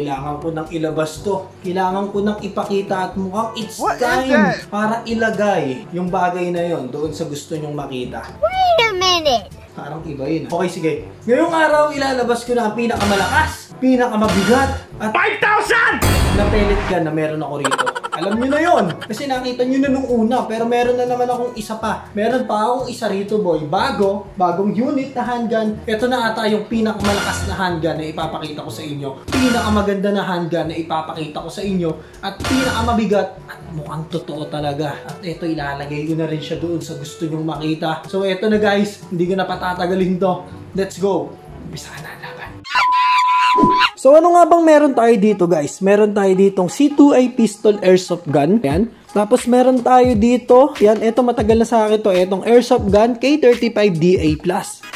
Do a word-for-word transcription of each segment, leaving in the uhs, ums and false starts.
kailangan ko nang ilabas to. Kailangan ko nang ipakita at mukhang it's What time para ilagay yung bagay na yon doon sa gusto nyong makita. Wait a minute! Parang iba yun. Okay, sige. Ngayong araw, ilalabas ko na ang pinakamalakas, pinakamabigat, at five thousand na pellet gun na meron ako rito. Alam nyo na yon kasi nakita nyo na nung una, pero meron na naman akong isa pa. Meron pa akong isa rito, boy. Bago, bagong unit na handgun. Ito na ata yung pinakamalakas na handgun na ipapakita ko sa inyo. Pinakamaganda na handgun na ipapakita ko sa inyo. At pinakamabigat at mukhang totoo talaga. At ito, ilalagay ko na rin siya doon sa gusto nyong makita. So, ito na guys. Hindi ko na patatagalin to. Let's go. Umpisa na laban. So ano nga bang meron tayo dito guys? Meron tayo ditong C two A pistol airsoft gun. Yan. Tapos meron tayo dito. Yan, ito matagal na sa akin to. Itong airsoft gun K thirty-five D A plus.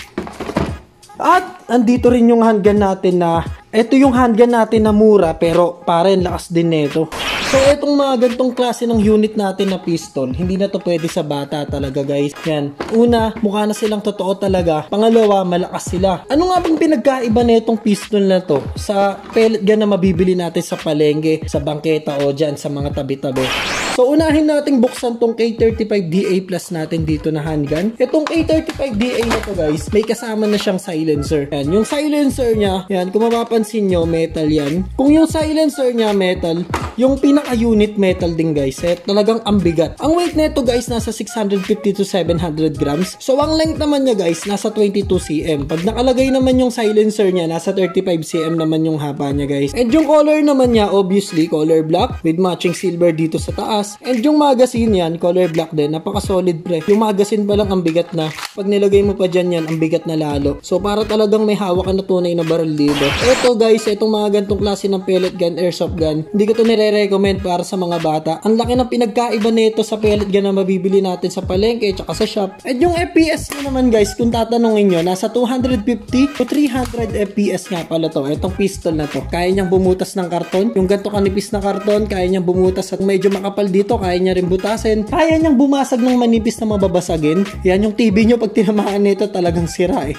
At andito rin yung handgun natin na ito yung handgun natin na mura pero pare lakas din nito. So, itong mga gantong klase ng unit natin na pistol, hindi na to pwede sa bata talaga, guys. Yan. Una, mukha na silang totoo talaga. Pangalawa, malakas sila. Ano nga bang pinagkaiba na itong pistol na to sa pellet gun na mabibili natin sa palengke, sa bangketa o dyan sa mga tabi-tabi? So, unahin nating buksan tong K thirty-five D A plus natin dito na handgun. Itong K thirty-five D A na to, guys, may kasama na siyang silencer. Yan. Yung silencer niya, yan, kung mapapansin nyo, metal yan. Kung yung silencer niya, metal, yung pinaka-unit metal din guys, eh, talagang ambigat. Ang weight nito guys, nasa six hundred fifty to seven hundred grams. So, ang length naman niya guys, nasa twenty-two centimeters. Pag nakalagay naman yung silencer niya, nasa thirty-five centimeters naman yung haba niya guys. And yung color naman niya, obviously, color black with matching silver dito sa taas. And yung magazine yan, color black din. Napaka-solid pre. Yung magazine pa lang ang bigat na. Pag nilagay mo pa dyan yan, ang bigat na lalo. So, para talagang may hawak ka na tunay na barrel dito. Ito guys, itong mga gantong klase ng pellet gun, airsoft gun, hindi ko to nire-recommend para sa mga bata. Ang laki ng pinagkaiba nito sa pellet gun na mabibili natin sa palengke tsaka sa shop. At yung F P S nyo naman guys, kung tatanungin nyo, nasa two fifty to three hundred F P S nga pala to. Itong pistol na to. Kaya niyang bumutas ng karton. Yung ganito kanipis na karton, kaya niyang bumutas at medyo makapal dito, kaya niya rin butasin. Kaya niyang bumasag ng manipis na mababasagin. Yan yung T V nyo pag tinamaan nito talagang sira eh.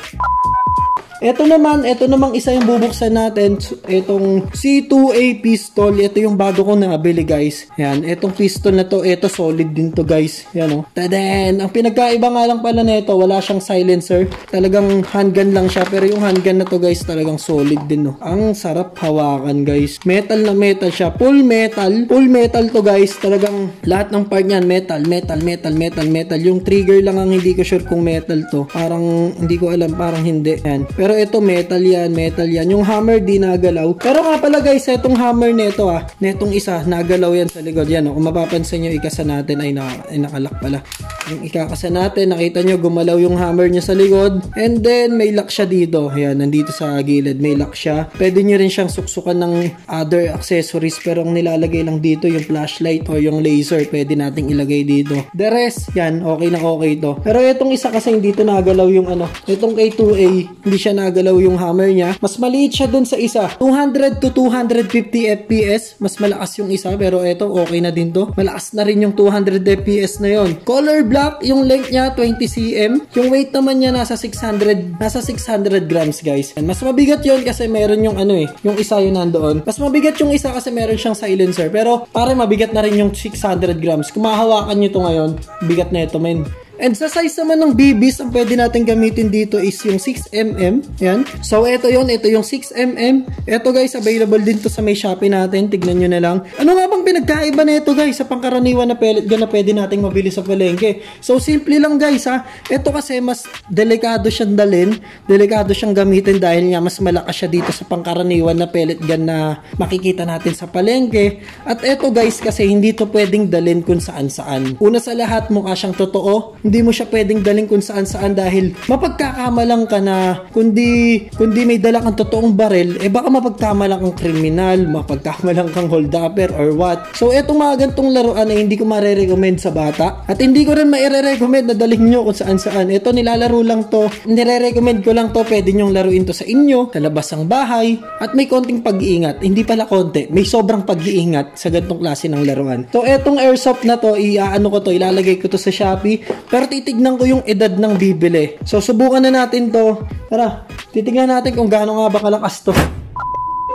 Ito naman, ito namang isa yung bubuksan natin. Itong C two A pistol. Ito yung bago ko nabili guys. Yan, itong pistol na to, ito solid din to guys. Yan o. Taden! Ang pinagkaiba nga lang pala nito, wala siyang silencer. Talagang handgun lang siya. Pero yung handgun na to guys, talagang solid din o. Ang sarap hawakan guys. Metal na metal siya. Full metal. Full metal to guys. Talagang lahat ng part niyan, metal, metal, metal, metal, metal. Yung trigger lang ang hindi ko sure kung metal to. Parang hindi ko alam, parang hindi. Yan. Pero Pero ito metal yan, metal yan. Yung hammer di nagalaw. Pero nga pala guys, itong hammer nito ah, netong isa, nagalaw yan sa likod. Yan, oh, kung mapapansin nyo, ikasa natin ay, na, ay nakalak pala. Yung ikakasa natin, nakita nyo, gumalaw yung hammer niya sa likod. And then, may lock siya dito. Ayan, nandito sa gilid, may lock siya. Pwede nyo rin siyang suksukan ng other accessories. Pero ang nilalagay lang dito, yung flashlight o yung laser, pwede nating ilagay dito. The rest, yan, okay na okay to. Pero itong isa kasi hindi to nagalaw yung ano, itong K two A, hindi siya nagalaw yung hammer niya. Mas maliit siya dun sa isa. two hundred to two fifty F P S. Mas malakas yung isa. Pero eto, okay na din to. Malakas na rin yung two hundred F P S na yon. Color black, yung length niya, twenty centimeters. Yung weight naman niya, nasa six hundred, nasa six hundred grams, guys. And mas mabigat yon kasi meron yung ano eh, yung isa yun nandoon. Mas mabigat yung isa kasi meron siyang silencer. Pero, pare mabigat na rin yung six hundred grams. Kung mahawakan nyo to ngayon, bigat na ito, men. And sa size naman ng B Bs, ang pwede natin gamitin dito is yung six millimeter. Yan. So, ito yon, ito yung six millimeter. Ito guys, available din to sa may Shopee natin. Tignan nyo na lang. Ano nga bang pinagkaiba na ito guys sa pangkaraniwan na pellet gun na pwede nating mabili sa palengke? So, simple lang guys ha. Ito kasi mas delikado siyang dalhin. Delikado siyang gamitin dahil nga mas malakas siya dito sa pangkaraniwan na pellet gun na makikita natin sa palengke. At ito guys, kasi hindi to pwedeng dalhin kung saan saan. Una sa lahat, mukha siyang totoo. Hindi mo siya pwedeng daling kung saan saan dahil mapagkakamalang ka na kundi, kundi may dala kang totoong baril, eh baka mapagkamalang kang kriminal, mapagkamalang kang hold-upper or what. So etong mga gantong laruan ay hindi ko mare-recommend sa bata at hindi ko rin maire-recommend na dalhin nyo kung saan saan. Ito nilalaro lang to, nire-recommend ko lang to, pwede nyong laruin to sa inyo, sa labas ng bahay at may konting pag-iingat. Hindi pala konti, may sobrang pag-iingat sa gantong klase ng laruan. So etong airsoft na to, i-ano ko to, ilalagay ko to sa Shopee. Pero titignan ko yung edad ng bibili. So, subukan na natin to. Tara, titignan natin kung gaano nga ba kalakas to.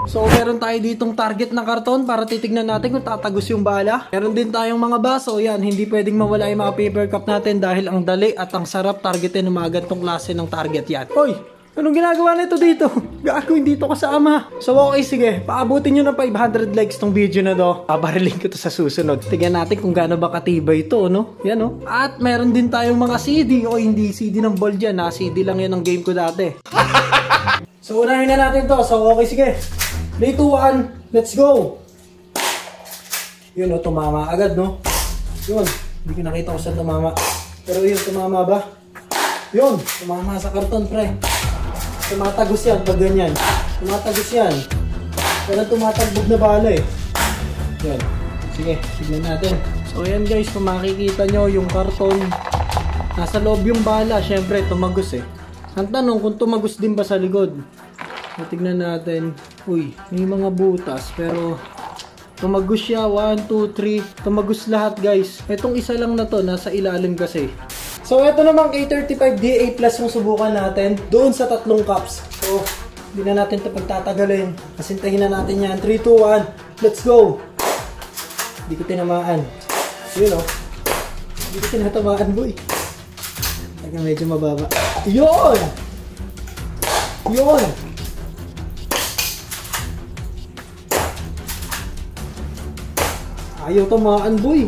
So meron tayo ditong target na karton para titignan natin kung tatagos yung bala. Meron din tayong mga baso. Yan, hindi pwedeng mawala yung mga paper cup natin dahil ang dali at ang sarap targetin ng mga gantong klase ng target yan. Hoy! Anong ginagawa nito dito? Gago, hindi to kasama. So okay, sige. Paabutin nyo ng five hundred likes tong video na to. Pabarilin ko to sa susunod. Tignan natin kung gaano ba katibay ito, no? Yan, no? At meron din tayong mga C D. O hindi C D ng ball dyan, ha? C D lang yan ng game ko dati. So unahin na natin to. So okay, sige. three, two, one. Let's go! Yun, no? Tumama agad, no? Yun. Hindi ko nakita kung saan tumama. Pero yun, tumama ba? Yun. Tumama sa karton, pre. Tumatagos yan pag ganyan. Tumatagos yan. Pero tumatagbog na bala eh. Yan. Sige, tignan natin. So yan guys, kung makikita nyo yung karton, nasa loob yung bala. Syempre, tumagos eh. Ang tanong kung tumagos din ba sa likod. So, tignan natin. Uy, may mga butas. Pero tumagos siya. one, two, three. Tumagos lahat guys. Etong isa lang na to, nasa ilalim kasi. So, ito namang K thirty-five D A plus yung subukan natin doon sa tatlong cups. So, hindi na natin ito pagtatagalin. Kasintahin na natin yan. three, two, one. Let's go! Hindi ko tinamaan. Yun o. Oh. Hindi ko tinatamaan, boy. Talaga medyo mababa. Yun! Yun! Ayaw tamaan, boy.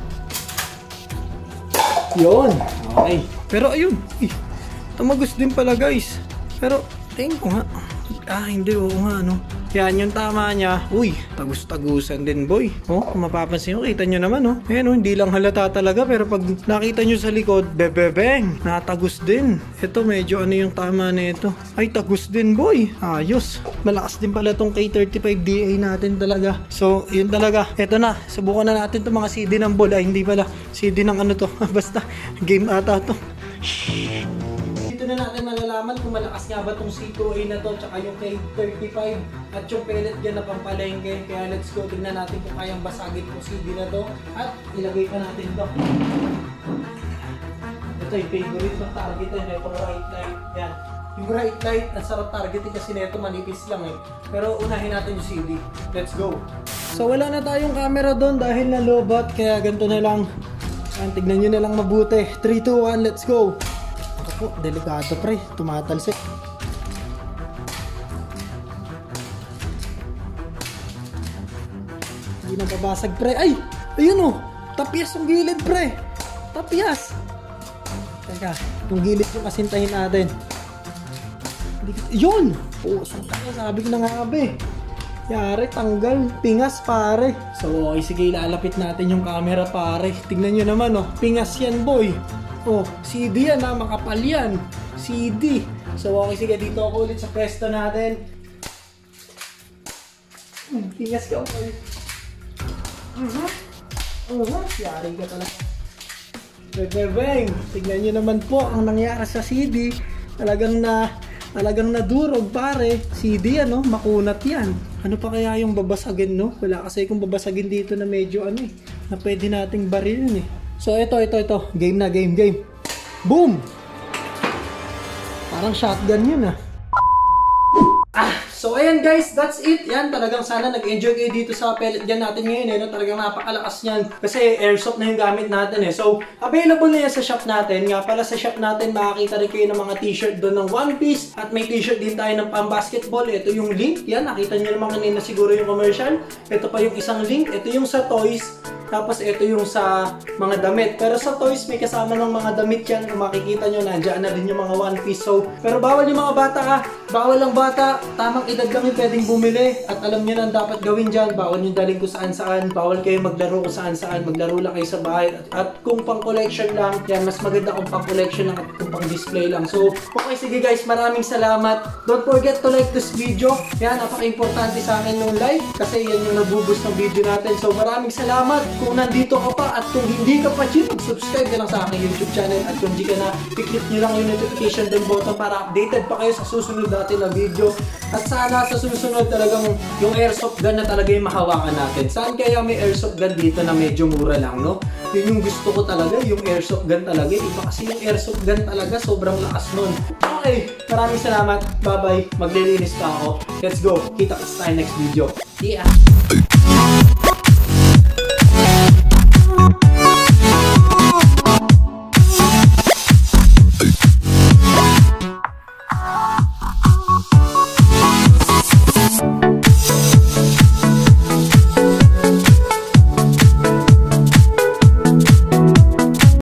Yun! Okay. Pero ayun, eh, tumagos din pala guys. Pero, tingin ko nga. Ah, hindi, oo nga, no. Yan, yung tama niya. Uy, tagus-tagusan din, boy. Oh, kung mapapansin nyo, kita nyo naman, oh. Ayan, oh, hindi lang halata talaga. Pero pag nakita nyo sa likod, bebebeng, natagos din. Ito, medyo ano yung tama na ito. Ay, tagus din, boy. Ayos. Malakas din pala tong K thirty-five D A natin talaga. So, yun talaga. Ito na, subukan na natin itong mga C D ng ball. Ay, hindi pala. C D ng ano to. Basta, game ata to. Dito na natin malalaman kung malakas nga ba itong C two A na to tsaka yung K thirty-five at yung pellet gun na pampalengke. Kaya let's go, tignan natin kung kayang basagin itong C D na to at ilagay pa natin to. Ito yung favorite ng target eh, itong right light. Yan. Yung right light, ang sarap targetin kasi nito manipis lang eh. Pero unahin natin yung C D. Let's go! So wala na tayong camera doon dahil na-lowbat kaya ganito na lang. Yan, tignan nyo na lang mabuti. three, two, one, let's go! Ako, delikado pre, tumatalsik. Hindi na babasag pre. Ay! Ayun oh! Tapyas yung gilid pre! Tapyas! Teka, yung gilid yung kasintahin natin. Yun! Oo, sabi ko na nga abe. Yari, tanggal. Pingas pare. So okay, sige, ilalapit natin yung camera pare. Tignan nyo naman oh, pingas yan boy. Oh, C D yan ha, makapal yan. C D. So okay, sige, dito ako ulit sa pwesto natin. Hmm, pingas ka okay. Uh-huh. Uh-huh. Yari ka talaga. Bebebeng, tignan nyo naman po ang nangyari sa C D. Talagang na, talagang nadurog pare. C D yan, no? Makunat yan. Ano pa kaya yung babasagin, no? Wala kasi kung babasagin dito na medyo ano eh, na pwede nating barilin eh. So ito, ito, ito. Game na, game, game. Boom! Parang shotgun yun ah. Ah, so ayan guys, that's it. Yan, talagang sana nag-enjoy kayo dito sa pellet gun natin ngayon eh. No? Talagang napakalakas niyan. Kasi airsoft na yung gamit natin eh. So, available na yan sa shop natin. Nga pala sa shop natin, makakita rin kayo ng mga t-shirt doon ng One Piece. At may t-shirt din tayo ng pang-basketball. Ito yung link. Yan, nakita nyo naman kanina siguro yung commercial. Ito pa yung isang link. Ito yung sa toys. Tapos ito yung sa mga damit. Pero sa toys, may kasama ng mga damit yan. Kung makikita nyo, nandiyan na din yung mga One Piece. So, pero bawal yung mga bata ha. Bawal ang bata. Tamang edad lang yung pwedeng bumili. At alam nyo na ang dapat gawin dyan. Bawal yung daling kung saan saan. Bawal kayo maglaro kung saan saan. Maglaro lang kayo sa bahay. At, at kung pang collection lang, yan, mas maganda kung pang collection lang at kung pang display lang. So, okay, sige guys, maraming salamat. Don't forget to like this video. Yan, napaka-importante sa akin nung like. Kasi yan yung nabuboost ng video natin. So, maraming salamat. Kung nandito ka pa at kung hindi ka pa dyan, subscribe ka lang sa aking YouTube channel. At kung hindi ka na, i-click nyo lang yung notification bell button para updated pa kayo sa susunod natin na video. At sa sana sa susunod talagang yung airsoft gun na talaga yung mahawakan natin. Saan kaya may airsoft gun dito na medyo mura lang, no? Yun yung gusto ko talaga, yung airsoft gun talaga. Iba kasi yung airsoft gun talaga, sobrang lakas nun. Okay, maraming salamat. Bye-bye. Maglilinis pa ako. Let's go. Kita-kits tayo next video. See ya!